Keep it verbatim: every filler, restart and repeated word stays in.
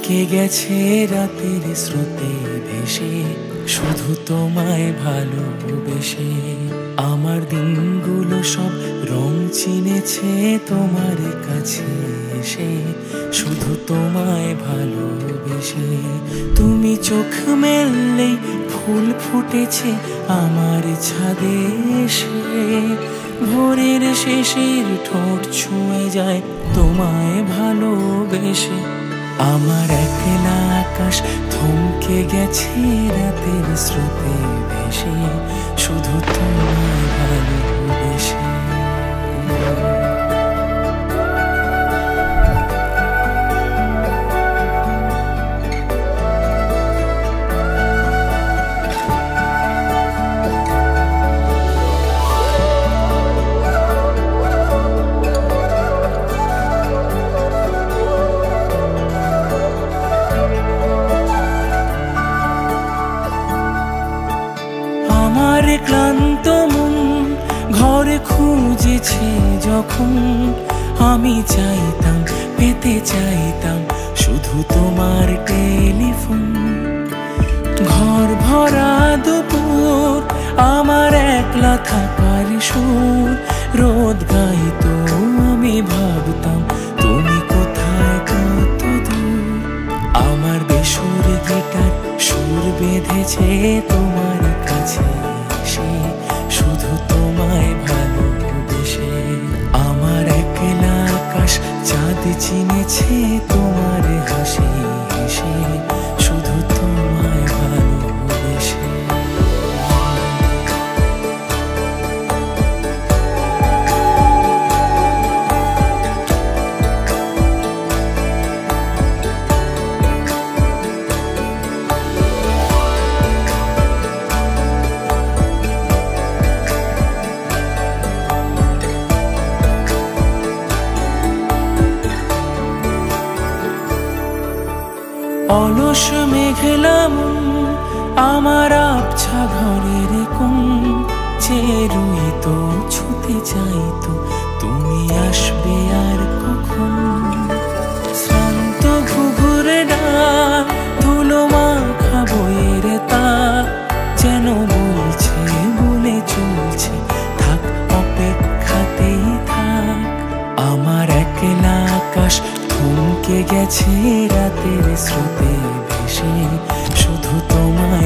থমকে গেছে রাতের স্রোতে ভেসে, শুধু তোমায় ভালোবেসে। আমার দিনগুলো সব রং চিনেছে তোমার কাছে এসে, শুধু তোমায় ভালোবেসে। তুমি চোখ মেললেই ফুল ফুটেছে আমার ছাদে এসে, ভোরের শেষের ঠোঁট ছুঁয়ে যায় তোমায় ভালোবেসে। আমার একলা আকাশ থমকে গেছে রাতের স্রোতে ভেসে, শুধু তোমায় ভালোবেসে। আমার ক্লান্ত মন ঘরে খুঁজেছে যখন, আমি চাইতাম পেতে চাইতাম শুধু তোমার টেলিফোন। ঘর ভরা দুপুর আমার একলা থাকার সুর, রোদ গাইতো আমি ভাবতাম তুমি কোথায় কত দূর। আমার বেসুর গিটার সুর বেঁধেছে তোমার কাছে এসে, শুধু তোমায় ভালোবেসে। আমার একলা আকাশ চাঁদ চিনেছে তোমার হাসি হেসে, শুধু তোমায় ভালোবেসে। অলস মেঘলা মন আমার আবছা ঘরের কোণ, চেয়ে রইতো ছুতে চাইতো তুমি আসবে আর কখন। শ্রান্ত ঘুঘুরে ডাক ধুলো মাখা বইয়ের তাক, যেন বলছে বলে চলছে থাক অপেক্ষাতেই থাক। আমার একলা আকাশ থমকে গেছে রাতের স্রোতে ভেসে, শুধু তোমার